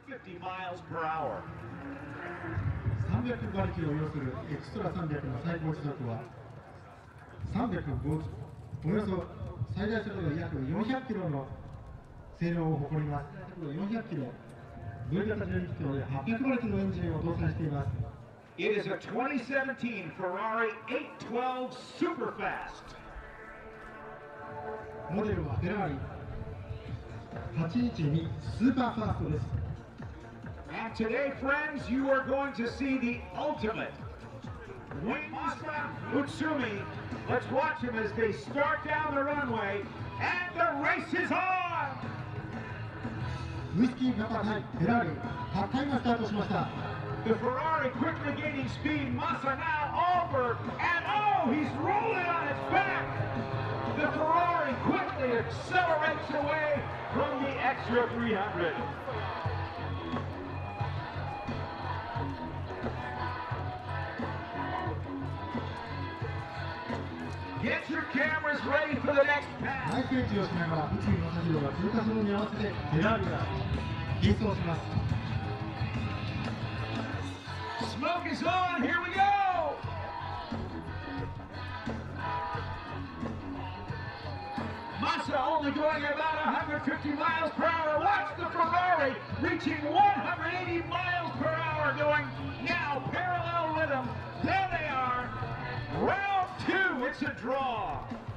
50 miles per hour. 300馬力を要するエクストラ300の最高時速は305、およそ最大速度約400キロの性能を誇ります。速度400キロ、V 型12気筒で800馬力のエンジンを搭載しています。 It is a 2017 Ferrari 812 Superfast. モデルはフェラーリ812スーパーファーストです。 And today, friends, you are going to see the ultimate Masa Utsumi. Let's watch him as they start down the runway, and the race is on! ウイスキー型対フェラーリ8回がスタートしました。 The Ferrari quickly gaining speed. Massa now over, and oh, he's rolling on its back. The Ferrari quickly accelerates away from the extra 300. Get your cameras ready for the next pass. 大整地をしながら宇宙の作業が通過するのに合わせてフェラーリが並走します。 Smoke is on, here we go! Massa only going about 150 miles per hour. Watch the Ferrari reaching 180 miles per hour, going now parallel with them. There they are. Round two, it's a draw.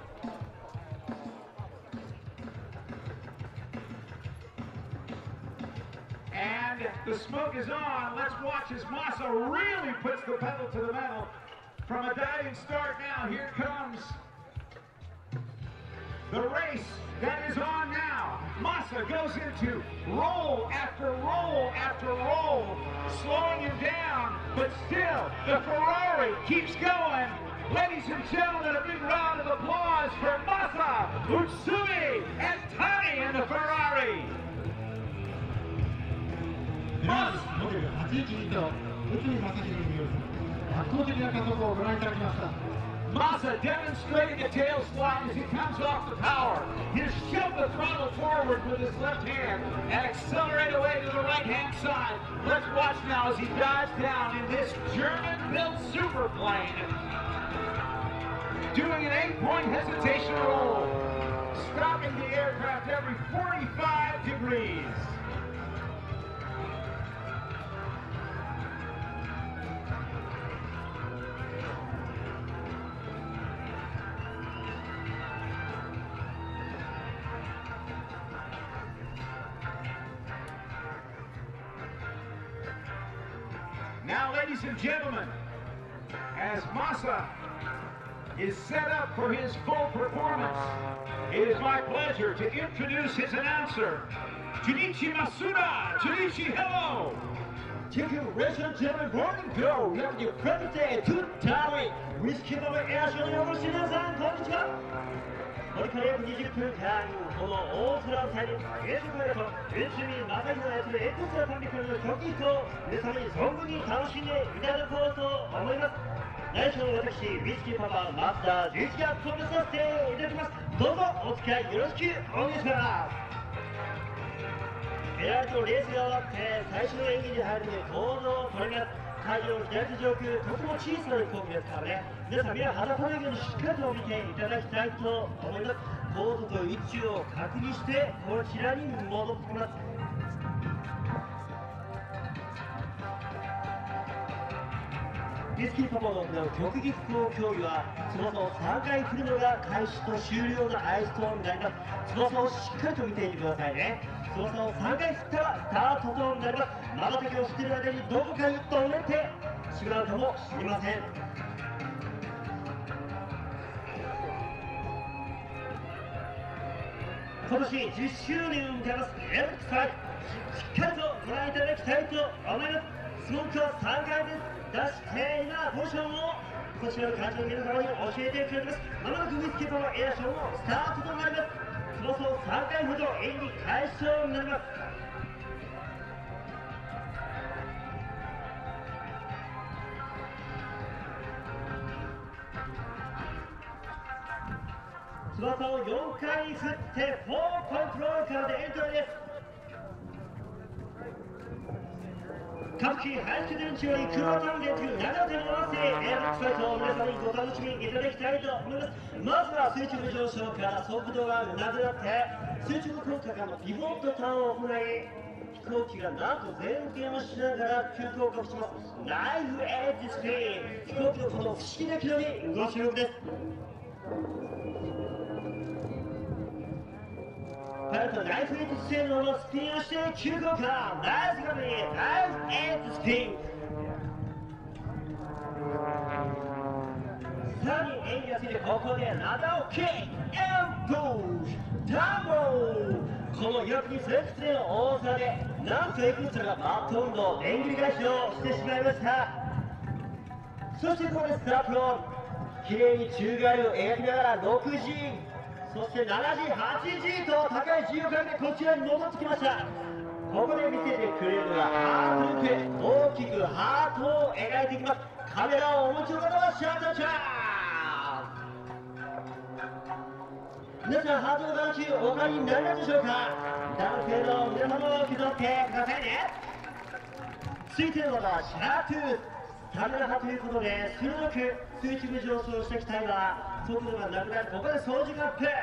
And the smoke is on. Let's watch as Massa really puts the pedal to the metal. From a diving start now, here comes the race that is on now. Massa goes into roll after roll after roll, slowing him down, but still the Ferrari keeps going. Ladies and gentlemen, a big round of applause for Masa Utsumi and Tani in the Ferrari. フェラーリモデル812と内海正弘による圧倒的な加速をご覧いただきました。 Massa demonstrating a tail slide as he comes off the power. He'll shove the throttle forward with his left hand and accelerate away to the right-hand side. Let's watch now as he dives down in this German-built superplane, doing an 8-point hesitation roll, stopping the aircraft every 45 degrees. Now, ladies and gentlemen, as Massa is set up for his full performance, it is my pleasure to introduce his announcer, Junichi Masuda. Junichi, hello! Thank you, ladies and gentlemen, morning go. We have the present to Tani. Whiskey Baba Air Showにお越しの皆さん、こんにちは。これから約20分間、この大空を大陸、芸術へと宇宙にまたぎのやつでエクストラ300の曲ヒットを皆様に存分に楽しんでいただこうと思います。内緒の私、ウイスキーパパ、マスター11が務めさせていただきます。どうぞお付き合いよろしくお願いします。フェラーリとレースが終わって最初の演技に入るので行動を取ります。会場の左手上空、とても小さな飛行機ですからね、皆さん目を離さないようにしっかりと見ていただきたいと思います。高度と位置を確認してこちらに戻ってきます。ウイスキーパパの行う極技複合競技は翼を3回振るのが開始と終了の合図となります。翼をしっかりと見ていてくださいね。翼を3回振ったらスタートとなります。瞬きをしている間にどこかに飛んでってしまうかもしれません。今年10周年を迎えますエレクトライク、しっかりとご覧いただきたいと思います。スモークは3回出して今ポジションをこちらの会場の皆様に教えてくれます。まもなくウイスキーパパエアショーのスタートとなります。翼を3回ほど演技開始となります。翼を4回振って4コントロールからでエントリーです。 各機排出電池より車単元7.7世エアロックファイトを皆さんにご楽しみいただきたいと思います。まずは垂直上昇から速度がなくなって垂直降下からのピボットターンを行い、飛行機がなんと前転をしながら急降下します。ナイフエッジスピン、飛行機のこの不思議な機能にご注目です。パイロットナイフエッジスピンのスピンをして急降下、ナイスガミー、ナイフエッジスピン。さらに演技がついてここで7をキックエンプッシュダブル。この4にフレックスでの大差でなんとエクストラがバット運動電切り返しをしてしまいました。そしてここでスタートロール、きれいに宙返りを描きながら 6G、 そして 7G、 8G と高い G をかけてこちらに戻ってきました。ここで見せてくれるのがハートループ、大きくハートを描いていきます。カメラをお持ちの方はシャッターチャン。皆さんハートのダウン中お分かりになりますでしょうか。男性の皆様も受け取ってくださいね。ついてるのがシャートゥースタミナ派ということで、鋭く垂直上昇した機体は速度がなくなり、ここで操縦がペ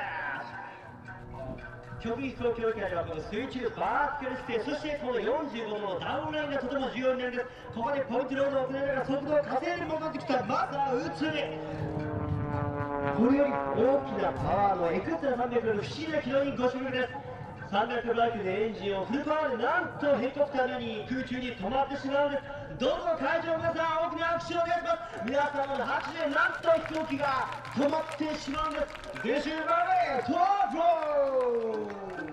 ース。曲飛行競技ではこの水中バーティカルステー、そしてこの45度のダウンラインがとても重要になるんです。ここでポイントロードを行いながら速度を稼いで戻ってきた。まずは内にこれより大きなパワーのエクストラ300の不思議な機能にご注目です。300バイクでエンジンをフルパワーでなんとヘリコプターのように空中に止まってしまうんです。どうぞ会場の皆さん大きな拍手をお願いします。皆様の拍手でなんと飛行機が止まってしまうんです。This is my top road。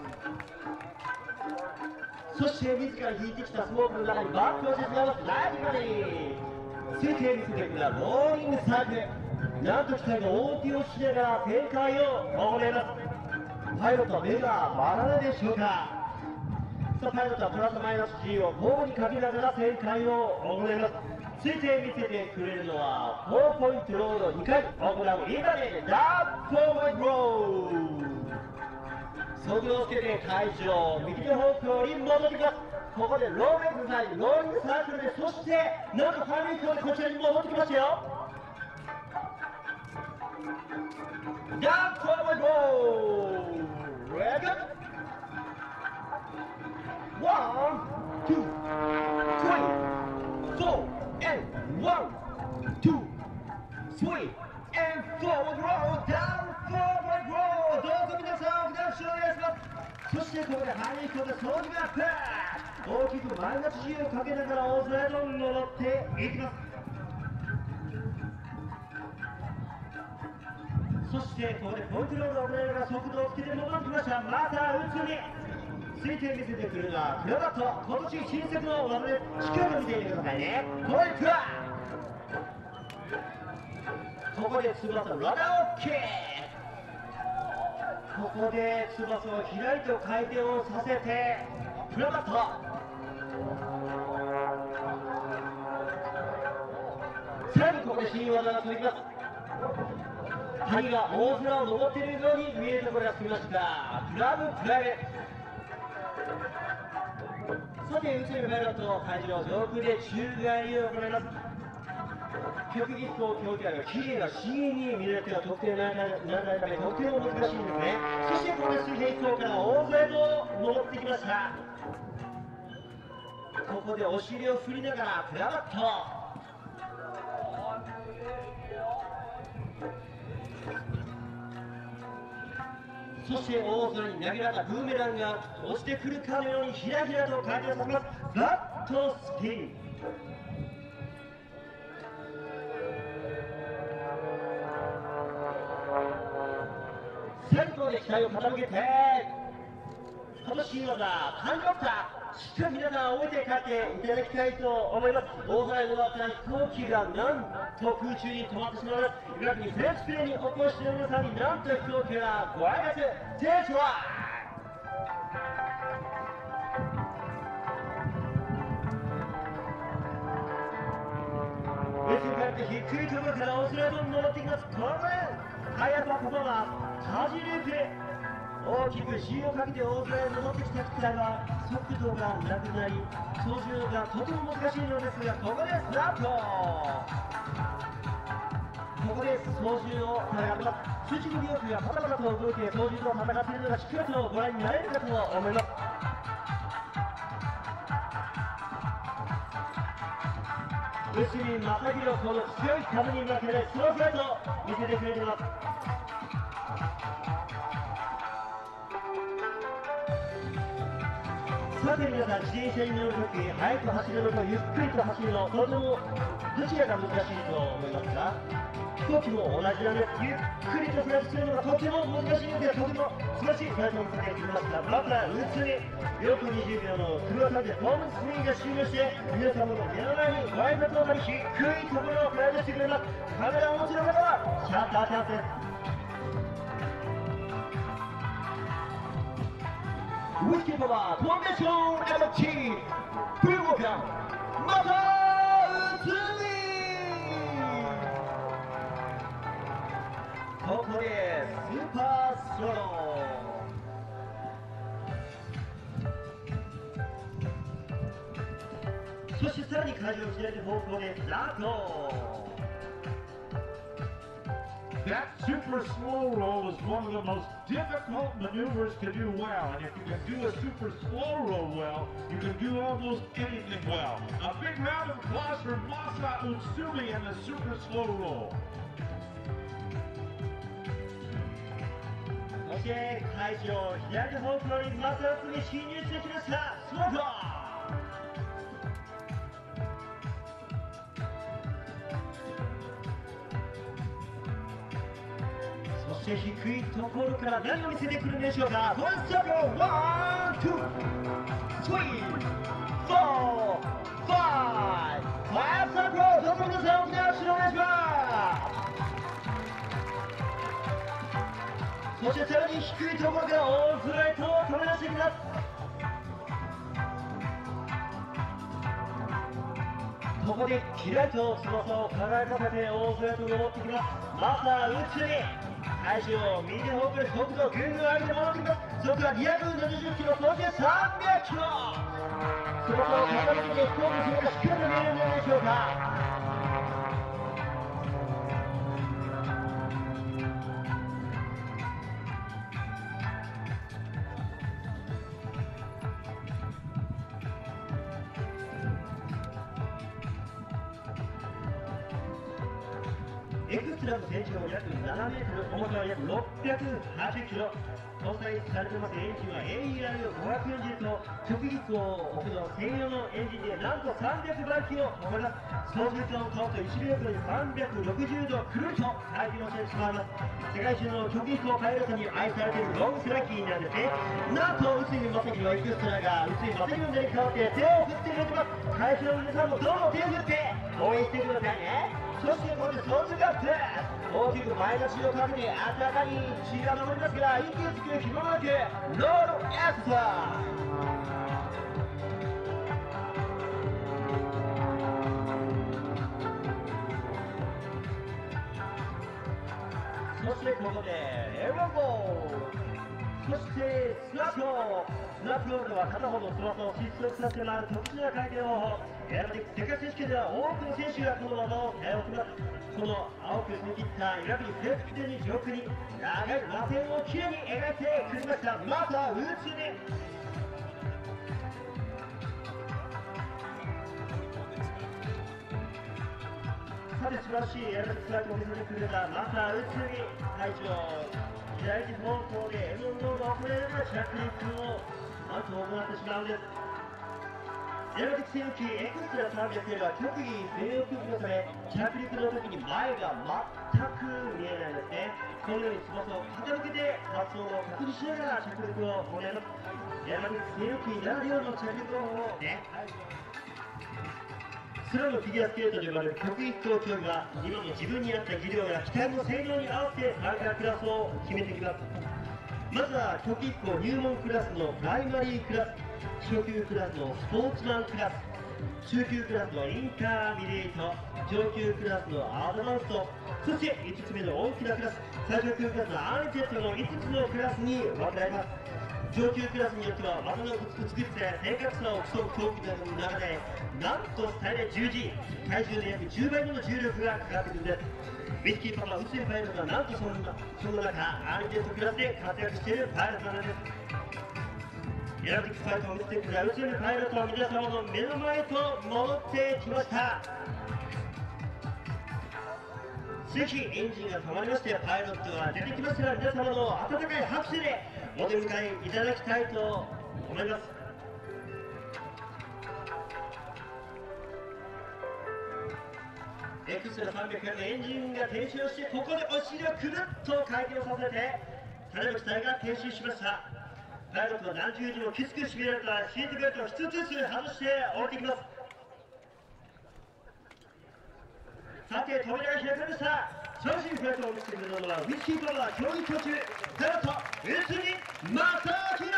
そして自ら引いてきたスモークの中にバックをしてしまいます。ライトガリー水平についてくるローリングサークル、なんと機体が大手をしながら展開を行います。パイロットは目が回らないでしょうか。さあパイロットはプラスマイナス G を交互にかけながら展開を行います。ついて見せてくれるのは4ポイントロード2回行うインターネットダーフォーワードロード。速度をつけて会場右手方向に戻ってきます。ここでローリングサークル、ローリングサークルで、そしてなんとファミリーでこちらに戻ってきましたよ。ダウンフォーワードロード。Ready? 1, 2, 3, 4, and 1, 2, 3, and forward roll, down forward roll。 どうぞ皆さん、拍手をお願いします。そしてここでハリーコで掃除がパー、大きくマイナス G をかけながら大空へと戻っていきます。そしてここでポイントロードを行いながら速度をつけて戻ってきました。また宇宙について見せてくるのはクラバット、今年新作の技です。しっかり見ていてくださいね。ポイントはここで翼のラダーオッケー。ここで翼をひらりと回転をさせてクラバット、さらにここで新技が続きます。谷が大空を登っているように見えるところがつきました。クラブプライベ。さて宇宙のパイロット、会場上空で宙返りを行います。極技飛行競技が綺麗な C に見られては得点がならないため得点も難しいんですね。そしてここで水平飛行から大空へと登ってきました。ここでお尻を振りながらクラバット。そして大空に投げられたブーメランが落ちてくるかのようにひらひらと回転させます。バットスピン。最後で機体を傾けて今年の誕生日、しっかり皆さん覚えて帰っていただきたいと思います。大空に登った飛行機がなんと空中に止まってしまいます。今にフレンチプレーにお越しの皆さんになんと飛行機がご挨拶でしょう。列に帰って低いところから大空へと登っていきます。これ速さここはタジループ。 大きく G をかけて大空へ戻ってきたキラが速度がなくなり操縦がとても難しいのですが、ここでスタート。ここで操縦を数値の技術がパタパタと動いて操縦と戦っているのがしっかりとご覧になれるかと思います。内海正弘、この強い風に負けないスローフライトを見せてくれています。さて皆さん、自転車に乗るとき、速く走るのとゆっくりと走るの、とてもどちらが難しいと思いますか？飛行機も同じなんです。ゆっくりとフライトするのがとても難しいので、とても素晴らしいフライトを見せてくれました。また、内海、4分20秒のクロスでホームスクリーンが終了して、皆様の目の前にご挨拶をなり、低いところをフライトしてくれます。カメラをお持ちの方は、シャッターチャンスです。ウィスキーパワーフォーメーション LT プレーウォーカーまた内海。ここでスーパースロー、そしてさらに会場を左手方向でラート。 That super slow roll is one of the most difficult maneuvers to do well. And if you can do a super slow roll well, you can do almost anything well. A big round of applause for Masa Utsumi and the super slow roll. そして会場左手方向にマサウツミ侵入してきました。スローフォー。そして低いところから何を見せてくるんでしょうか。ファーストロー、ワン、ツー、スリー、フォー、ファイブ、ファーストロー、どうぞ皆さん大きな拍手をお願いします。そしてさらに低いところから大空へと飛び出してきます。ここでキラリと翼を輝かせて大空へと登ってきます。また宇宙に会場を右手方向に速度をぐんぐん上げて戻ってきます。そこから270キロ、そして300キロ。翼を傾けて飛行機するのがしっかりと見えるんじゃないでしょうか。エクストラの全長約7メートル、重さは約680キロ。搭載されてますエンジンは AER540 と直撃を置くの専用のエンジンでなんと300馬力を誇ります。操縦間を通すと1秒間に360度くるりと回転をしてしまいます。世界中の直撃をパイロットに愛されているロングスラッキーなんですね。なんと内海正樹のエクストラが内海正樹の名に代わって手を振ってくれてます。会社の皆さんもどうぞ手を振って応援してくださいね。そしてここで操縦がプレス、大きく前の足をかけて明らかに血が守りますが、息をつく暇もなくロールエクサー。そしてここでエロボール、そしてスナップロール。スナップロールは片方の翼を失速させて回る特殊な回転方法。エアロビック世界選手権では多くの選手がこの技を通っています。この青く澄み切ったエアロビックフレックスに上空に長い螺旋をきれいに描いてくれました。また宇宙にさて素晴らしいエアロビックフライトを見せてくれたまた宇宙に会長左手方向で M1 が遅れるような着陸をなんと行ってしまうんです。エアロビック戦機エクストラ300では極技専用空気のため着陸の時に前が全く見えないんですね。このように翼を傾けて発想を確認しながら着陸を行います。エアロビック専用機ならではの着陸方法をね、スローのフィギュアスケートと呼ばれる極技飛行競技は自分に合った技量や機体の性能に合わせて参加クラスを決めてきます。まずは極技飛行入門クラスのプライマリークラス、初級クラスのスポーツマンクラス、中級クラスのインターミディエイト、上級クラスのアドバンスト、そして5つ目の大きなクラス、 最上級クラスはアーニテッドの5つのクラスに分けられます。上級クラスによっては技の美しさや正確さを競う競技の中でなんと最大10時体重で約10倍もの重力がかかってくるんです。ウィスキーパパウスメンパイロットはなんとその中アーニテッドクラスで活躍しているパイロットなんです。エラティックファイトを見せてくれたウスメンパイロットは皆様の目の前と戻ってきました。ぜひエンジンが止まりましてパイロットが出てきましたら皆様の温かい拍手でお出迎えいただきたいと思います。エクストラ300のエンジンが停止をしてここでお尻をくるっと回転をさせて種の機体が停止しました。パイロットは何重にもきつく締められたシートベルトを一つずつ外して降りてきます。さて扉が開かれました。正真フライトを見せてくれるのはウィスキーパワー競技途中パイロット内海正弘。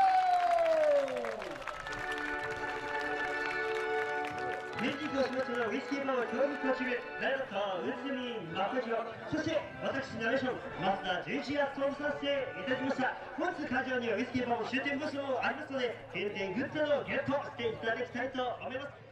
エンジンをしましたのはウィスキーパワー競技途中パイロット内海正弘。そして私ナレーション増田純一が務めさせていただきました。本日会場にはウィスキーパワーの終点場所もありますので限定グッズをゲットしていただきたいと思います。